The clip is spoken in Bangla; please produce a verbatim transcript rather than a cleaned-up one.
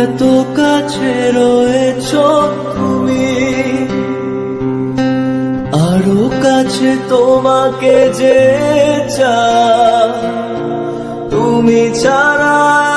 এত কাছে রয়েছো তুমি, আরো কাছে তোমাকে যে চাই, তুমি ছাড়া